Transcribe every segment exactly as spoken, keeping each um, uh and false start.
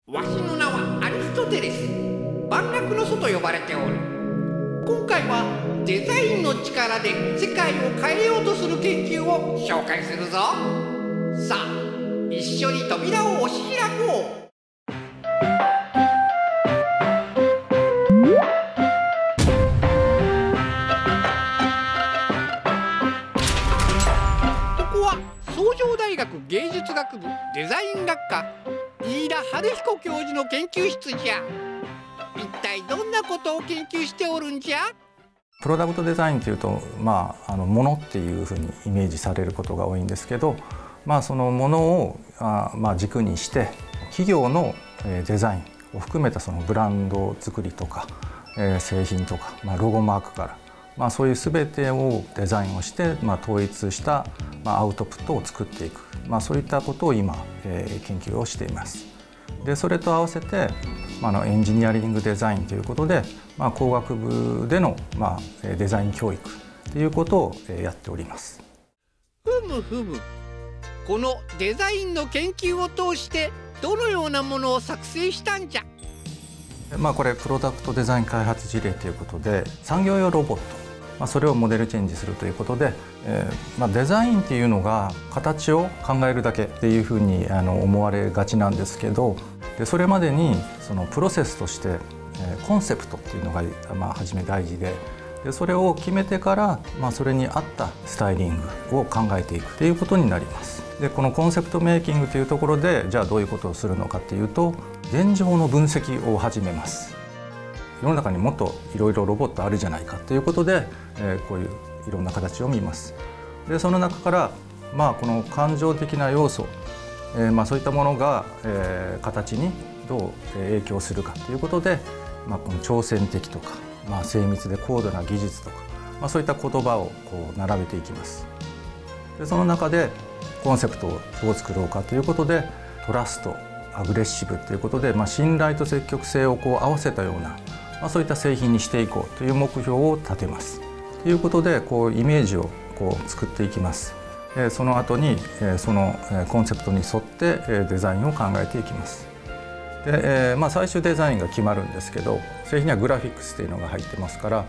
わしの名はアリストテレス。万楽の祖と呼ばれておる。今回はデザインの力で世界を変えようとする研究を紹介するぞ。さあ一緒に扉を押し開こう。崇城大学芸術学部デザイン学科飯田春彦教授の研究室じゃ。一体どんなことを研究しておるんじゃ。 プロダクトデザインというと、まあ、あのものっていうふうにイメージされることが多いんですけど、まあ、そのものをあ、まあ、軸にして企業のデザインを含めたそのブランド作りとか、えー、製品とか、まあ、ロゴマークから、まあ、そういう全てをデザインをして、まあ、統一した、まあ、アウトプットを作っていく、まあ、そういったことを今、えー、研究をしています。でそれと合わせて、まあ、あのエンジニアリングデザインということで、まあ、工学部での、まあ、デザイン教育ということをやっております。 ふむふむ。このデザインの研究を通してどのようなものを作成したんじゃ。 まあ、これプロダクトデザイン開発事例ということで産業用ロボット、まあ、それをモデルチェンジするということで、えーまあ、デザインっていうのが形を考えるだけっていうふうにあの思われがちなんですけど、でそれまでにそのプロセスとして、えー、コンセプトっていうのが、まあ、初め大事で、でそれを決めてから、まあ、それに合ったスタイリングを考えていくっていうことになります。でこのコンセプトメイキングというところでじゃあどういうことをするのかっていうと、現状の分析を始めます。世の中にもっといろいろロボットあるじゃないかということで、えー、こういういろんな形を見ます。でその中から、まあ、この感情的な要素、えーまあ、そういったものが、えー、形にどう影響するかということで、まあ、この挑戦的とか、まあ、精密で高度な技術とか、まあ、そういった言葉をこう並べていきます。でその中でコンセプトをどう作ろうかということで、トラスト、アグレッシブということで、まあ、信頼と積極性をこう合わせたような、まあ、そういった製品にしていこうという目標を立てます。ということでこうイメージをこう作っていきます。その後にそのコンセプトに沿ってデザインを考えていきます。で、まあ、最終デザインが決まるんですけど、製品にはグラフィックスというのが入ってますから、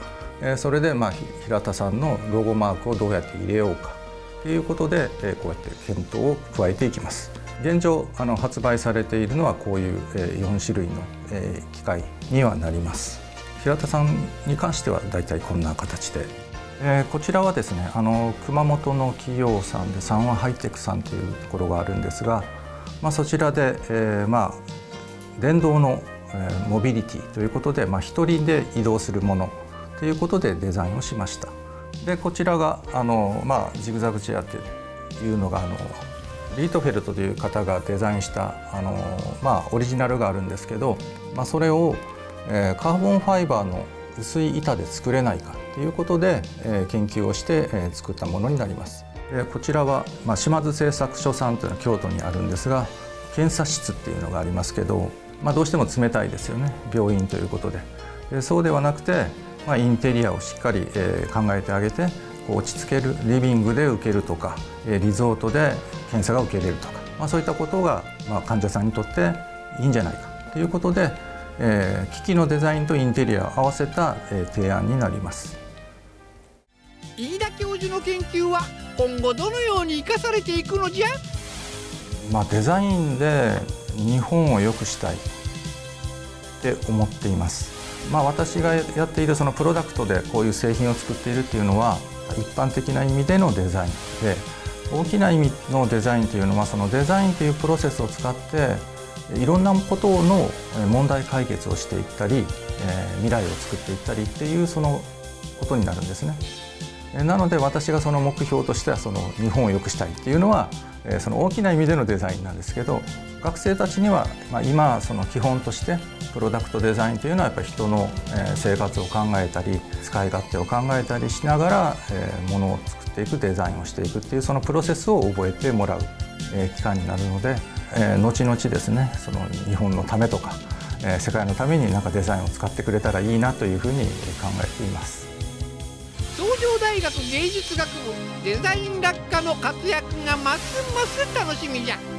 それでまあ平田さんのロゴマークをどうやって入れようかということでこうやって検討を加えていきます。現状あの発売されているのはこういうよん種類の機械にはなります。平田さんに関してはだいたいこんな形で、えー、こちらはですねあの熊本の企業さんで三和ハイテクさんというところがあるんですが、まあ、そちらで、えーまあ、電動の、えー、モビリティということで、まあ、一人で移動するものということでデザインをしました。でこちらがあの、まあ、ジグザグチェアというのがあのリートフェルトという方がデザインしたあの、まあ、オリジナルがあるんですけど、まあ、それを、えー、カーボンファイバーの薄い板で作れないかということで、えー、研究をして、えー、作ったものになります。でこちらは、まあ、島津製作所さんというのは京都にあるんですが、検査室っていうのがありますけど、まあ、どうしても冷たいですよね、病院ということで。でそうではなくて、まあ、インテリアをしっかり、えー、考えてあげてこう落ち着ける、リビングで受けるとかリゾートで検査が受けれるとか、まあ、そういったことが、まあ、患者さんにとっていいんじゃないかということで、えー、機器のデザインとインテリアを合わせた、えー、提案になります。 飯田教授の研究は今後どのように生かされていくのじゃ。 まあ、デザインで日本を良くしたいって思っています。まあ、私がやっているそのプロダクトでこういう製品を作っているっていうのは一般的な意味でのデザインで、大きな意味のデザインというのはそのデザインというプロセスを使っていろんなことの問題解決をしていったり、えー、未来を作っていったりっていうそのことになるんですね。なので私がその目標としてはその日本を良くしたいっていうのはその大きな意味でのデザインなんですけど、学生たちにはまあ今その基本としてプロダクトデザインというのはやっぱり人の生活を考えたり使い勝手を考えたりしながらものを作っていく、デザインをしていくっていうそのプロセスを覚えてもらう期間になるので、後々ですねその日本のためとか世界のためになんかデザインを使ってくれたらいいなというふうに考えています。 崇城大学芸術学部デザイン学科の活躍がますます楽しみじゃ。